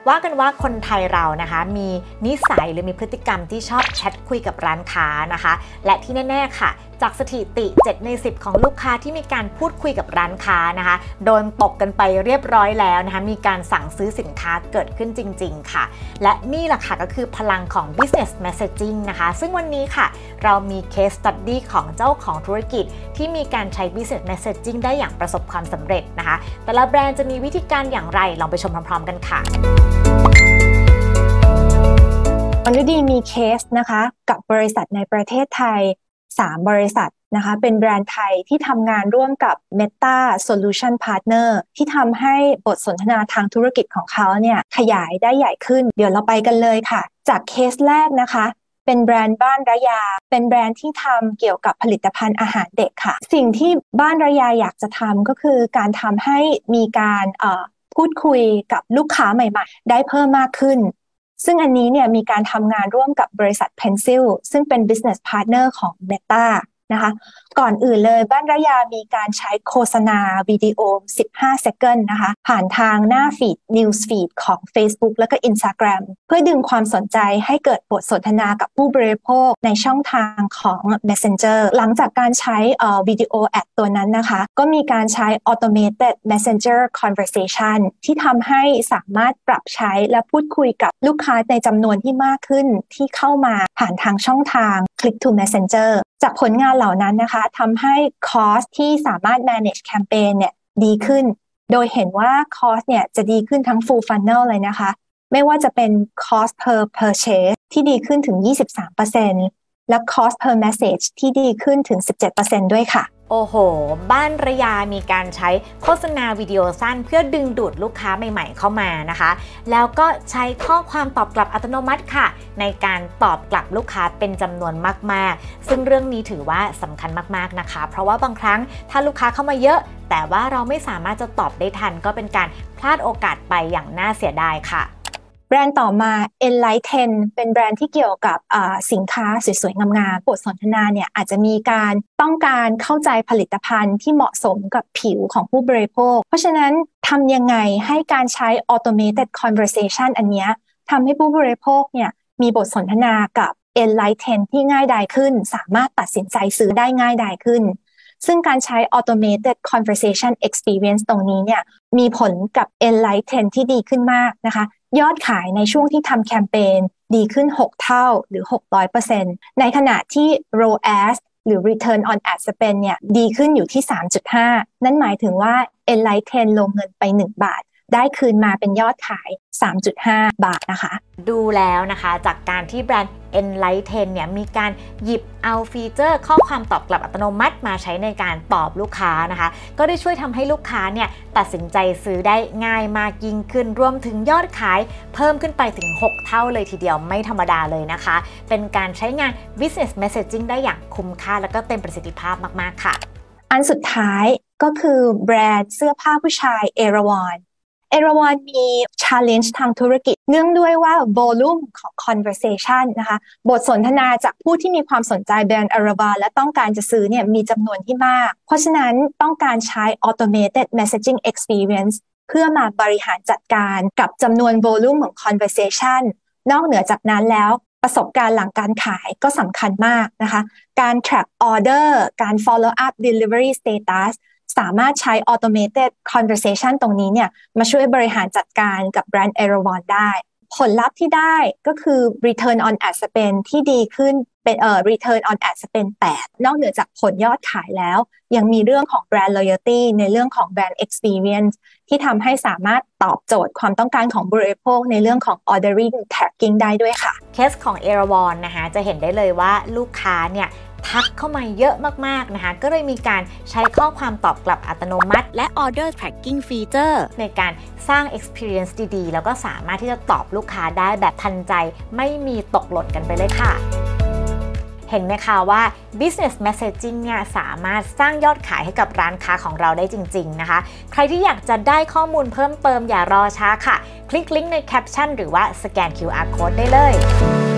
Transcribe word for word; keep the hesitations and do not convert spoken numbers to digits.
ว่ากันว่าคนไทยเรานะคะมีนิสัยหรือมีพฤติกรรมที่ชอบแชทคุยกับร้านค้านะคะและที่แน่ๆค่ะจากสถิติเจ็ดในสิบของลูกค้าที่มีการพูดคุยกับร้านค้านะคะโดนตกกันไปเรียบร้อยแล้วนะคะมีการสั่งซื้อสินค้าเกิดขึ้นจริงๆค่ะและนี่แหละค่ะก็คือพลังของ business messaging นะคะซึ่งวันนี้ค่ะเรามี case study ของเจ้าของธุรกิจที่มีการใช้ business messaging ได้อย่างประสบความสำเร็จนะคะแต่ละแบรนด์จะมีวิธีการอย่างไรลองไปชมพร้อมๆกันค่ะอนุดีมีเคสนะคะกับบริษัทในประเทศไทยสามบริษัทนะคะเป็นแบรนด์ไทยที่ทำงานร่วมกับ Meta Solution Partner ที่ทำให้บทสนทนาทางธุรกิจของเขาเนี่ยขยายได้ใหญ่ขึ้นเดี๋ยวเราไปกันเลยค่ะจากเคสแรกนะคะเป็นแบรนด์บ้านระยาเป็นแบรนด์ที่ทำเกี่ยวกับผลิตภัณฑ์อาหารเด็กค่ะสิ่งที่บ้านระยาอยากจะทำก็คือการทำให้มีการเอ่อพูดคุยกับลูกค้าใหม่ๆได้เพิ่มมากขึ้นซึ่งอันนี้เนี่ยมีการทำงานร่วมกับบริษัท Pencil ซึ่งเป็น business partner ของ Meta นะคะก่อนอื่นเลยบ้านระยามีการใช้โฆษณาวิดีโอสิบห้า second นะคะผ่านทางหน้าฟีด News Feed ของ Facebook แล้วก็ Instagram เพื่อดึงความสนใจให้เกิดบทสนทนากับผู้บริโภคในช่องทางของ Messenger หลังจากการใช้เอ่อวิดีโอแอดตัวนั้นนะคะก็มีการใช้ Automated Messenger Conversation ที่ทำให้สามารถปรับใช้และพูดคุยกับลูกค้าในจำนวนที่มากขึ้นที่เข้ามาผ่านทางช่องทาง Click to Messenger จากผลงานเหล่านั้นนะคะทำให้ cost ที่สามารถ manage campaign เนี่ยดีขึ้นโดยเห็นว่า cost เนี่ยจะดีขึ้นทั้ง full funnel เลยนะคะไม่ว่าจะเป็น cost per purchase ที่ดีขึ้นถึง ยี่สิบสามเปอร์เซ็นต์ และ cost per message ที่ดีขึ้นถึง สิบเจ็ดเปอร์เซ็นต์ ด้วยค่ะโอ้โหบ้านระยามีการใช้โฆษณาวิดีโอสั้นเพื่อดึงดูดลูกค้าใหม่ๆเข้ามานะคะแล้วก็ใช้ข้อความตอบกลับอัตโนมัติค่ะในการตอบกลับลูกค้าเป็นจำนวนมากๆซึ่งเรื่องนี้ถือว่าสำคัญมากๆนะคะเพราะว่าบางครั้งถ้าลูกค้าเข้ามาเยอะแต่ว่าเราไม่สามารถจะตอบได้ทันก็เป็นการพลาดโอกาสไปอย่างน่าเสียดายค่ะแบรนด์ต่อมา Enlighten เป็นแบรนด์ที่เกี่ยวกับสินค้าสวยๆงามๆบทสนทนาเนี่ยอาจจะมีการต้องการเข้าใจผลิตภัณฑ์ที่เหมาะสมกับผิวของผู้บริโภคเพราะฉะนั้นทำยังไงให้การใช้ Automated Conversation อันเนี้ยทำให้ผู้บริโภคเนี่ยมีบทสนทนากับ Enlighten ที่ง่ายดายขึ้นสามารถตัดสินใจซื้อได้ง่ายดายขึ้นซึ่งการใช้ Automated Conversation Experience ตรงนี้เนี่ยมีผลกับ Enlighten ที่ดีขึ้นมากนะคะยอดขายในช่วงที่ทำแคมเปญดีขึ้นหกเท่าหรือ หกร้อยเปอร์เซ็นต์ ในขณะที่ อาร์ โอ เอส หรือ Return on Ad Spend เนี่ยดีขึ้นอยู่ที่ สามจุดห้า นั่นหมายถึงว่า Enlighten ลงเงินไปหนึ่งบาทได้คืนมาเป็นยอดขาย สามจุดห้า บาทนะคะดูแล้วนะคะจากการที่แบรนด์ Enlighten เนี่ยมีการหยิบเอาฟีเจอร์ข้อความตอบกลับอัตโนมัติมาใช้ในการตอบลูกค้านะคะก็ได้ช่วยทำให้ลูกค้าเนี่ยตัดสินใจซื้อได้ง่ายมากยิ่งขึ้นรวมถึงยอดขายเพิ่มขึ้นไปถึงหกเท่าเลยทีเดียวไม่ธรรมดาเลยนะคะเป็นการใช้งาน business messaging ได้อย่างคุ้มค่าและก็เต็มประสิทธิภาพมากๆค่ะอันสุดท้ายก็คือแบรนด์เสื้อผ้าผู้ชาย Erawanเอราวันมี challenge ทางธุรกิจเนื่องด้วยว่า volume ของ conversation นะคะบทสนทนาจากผู้ที่มีความสนใจแบรนด์ Erawan และต้องการจะซื้อเนี่ยมีจำนวนที่มากเพราะฉะนั้นต้องการใช้ automated messaging experience เพื่อมาบริหารจัดการกับจำนวน volume ของ conversation นอกเหนือจากนั้นแล้วประสบการณ์หลังการขายก็สำคัญมากนะคะการ track order การ follow up delivery statusสามารถใช้ automated conversation ตรงนี้เนี่ยมาช่วยบริหารจัดการกับแบรนด์ Erawan ได้ผลลัพธ์ที่ได้ก็คือ return on ad spend ที่ดีขึ้นเป็นเอ่อ return on ad spend แปดนอกเหนือจากผลยอดขายแล้วยังมีเรื่องของ brand loyalty ในเรื่องของ brand experience ที่ทำให้สามารถตอบโจทย์ความต้องการของบริโภคในเรื่องของ ordering tracking ได้ด้วยค่ะเคสของ Erawan นะคะจะเห็นได้เลยว่าลูกค้าเนี่ยทักเข้ามาเยอะมากๆนะคะก็เลยมีการใช้ข้อความตอบกลับอัตโนมัติและ Order Tracking Feature ในการสร้าง Experience ดีๆแล้วก็สามารถที่จะตอบลูกค้าได้แบบทันใจไม่มีตกหล่นกันไปเลยค่ะเห็นไหมคะว่า Business Messaging เนี่ยสามารถสร้างยอดขายให้กับร้านค้าของเราได้จริงๆนะคะใครที่อยากจะได้ข้อมูลเพิ่มเติมอย่ารอช้าค่ะคลิกลิงก์ในแคปชั่นหรือว่าสแกน คิว อาร์ Code ได้เลย